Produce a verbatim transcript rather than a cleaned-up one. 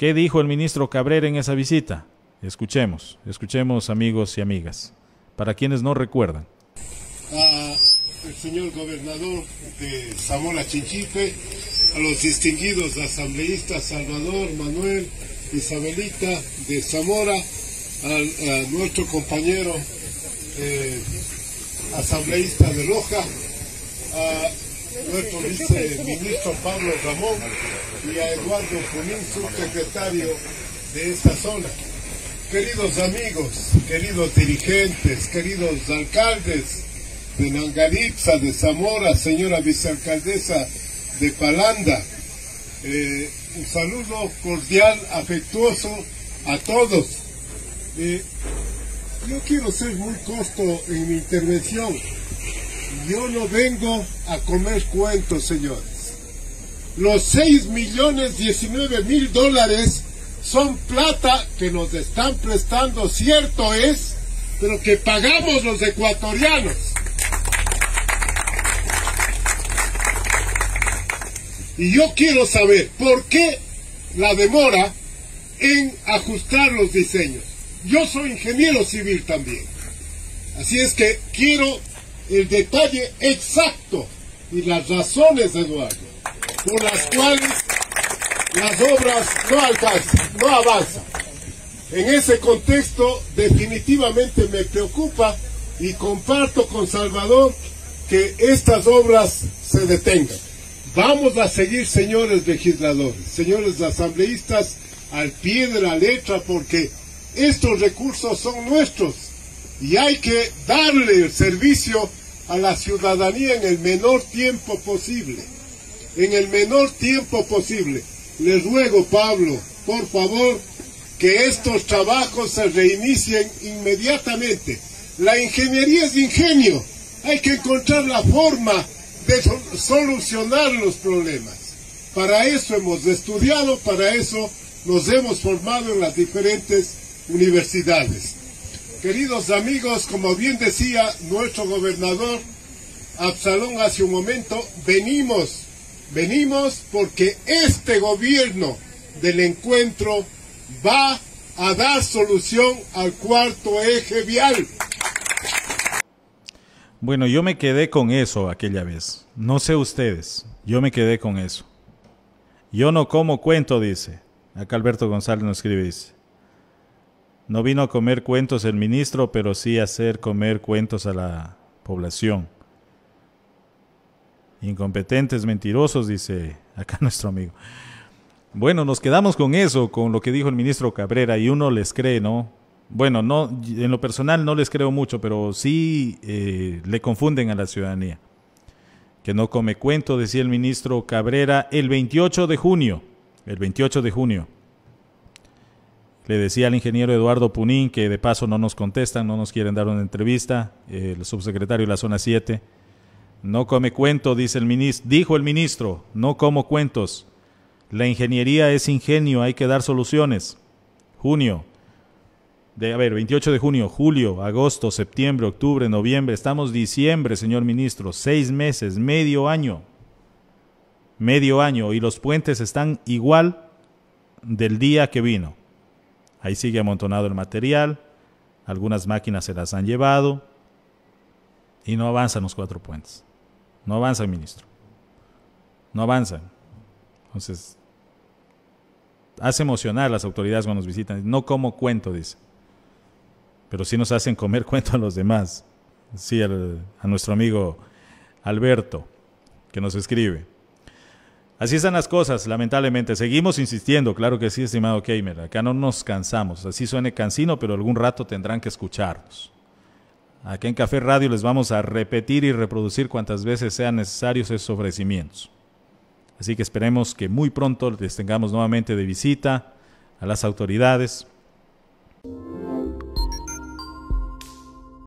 ¿Qué dijo el ministro Cabrera en esa visita? Escuchemos, escuchemos amigos y amigas, para quienes no recuerdan. A el señor gobernador de Zamora Chinchipe, a los distinguidos asambleístas Salvador, Manuel, Isabelita de Zamora, a, a nuestro compañero eh, asambleísta de Loja, a nuestro viceministro Pablo Ramón y a Eduardo Punín, subsecretario de esta zona. Queridos amigos, queridos dirigentes, queridos alcaldes de Nangaripsa, de Zamora, señora vicealcaldesa de Palanda, eh, un saludo cordial, afectuoso a todos. Eh, yo quiero ser muy corto en mi intervención. Yo no vengo a comer cuentos, señores. Los seis millones diecinueve mil dólares son plata que nos están prestando, cierto es, pero que pagamos los ecuatorianos. Y yo quiero saber por qué la demora en ajustar los diseños. Yo soy ingeniero civil también. Así es que quiero el detalle exacto y las razones, Eduardo, por las cuales las obras no alcanzan, no avanzan. En ese contexto definitivamente me preocupa y comparto con Salvador que estas obras se detengan. Vamos a seguir, señores legisladores, señores asambleístas, al pie de la letra, porque estos recursos son nuestros y hay que darle el servicio a la ciudadanía en el menor tiempo posible. En el menor tiempo posible. Les ruego, Pablo, por favor, que estos trabajos se reinicien inmediatamente. La ingeniería es ingenio. Hay que encontrar la forma de solucionar los problemas. Para eso hemos estudiado, para eso nos hemos formado en las diferentes universidades. Queridos amigos, como bien decía nuestro gobernador Absalón hace un momento, venimos, venimos porque este gobierno del encuentro va a dar solución al cuarto eje vial. Bueno, yo me quedé con eso aquella vez. No sé ustedes, yo me quedé con eso. Yo no como cuento, dice. Acá Alberto González nos escribe, dice. No vino a comer cuentos el ministro, pero sí a hacer comer cuentos a la población. Incompetentes, mentirosos, dice acá nuestro amigo. Bueno, nos quedamos con eso, con lo que dijo el ministro Cabrera, y uno les cree, ¿no? Bueno, no, en lo personal no les creo mucho, pero sí eh, le confunden a la ciudadanía. Que no come cuento, decía el ministro Cabrera el veintiocho de junio. El veintiocho de junio. Le decía al ingeniero Eduardo Punín, que de paso no nos contestan, no nos quieren dar una entrevista, eh, el subsecretario de la zona siete. No come cuento, dice el ministro, dijo el ministro, no como cuentos. La ingeniería es ingenio, hay que dar soluciones. Junio. De, a ver, veintiocho de junio, julio, agosto, septiembre, octubre, noviembre, estamos diciembre, señor ministro, seis meses, medio año, medio año, y los puentes están igual del día que vino. Ahí sigue amontonado el material, algunas máquinas se las han llevado, y no avanzan los cuatro puentes, no avanzan, ministro, no avanzan. Entonces, hace emocionar a las autoridades cuando nos visitan, no como cuento, dice. Pero sí nos hacen comer cuento a los demás. Sí, al, a nuestro amigo Alberto, que nos escribe. Así están las cosas, lamentablemente. Seguimos insistiendo, claro que sí, estimado Keimer. Acá no nos cansamos. Así suene cansino, pero algún rato tendrán que escucharnos. Acá en Café Radio les vamos a repetir y reproducir cuantas veces sean necesarios esos ofrecimientos. Así que esperemos que muy pronto les tengamos nuevamente de visita a las autoridades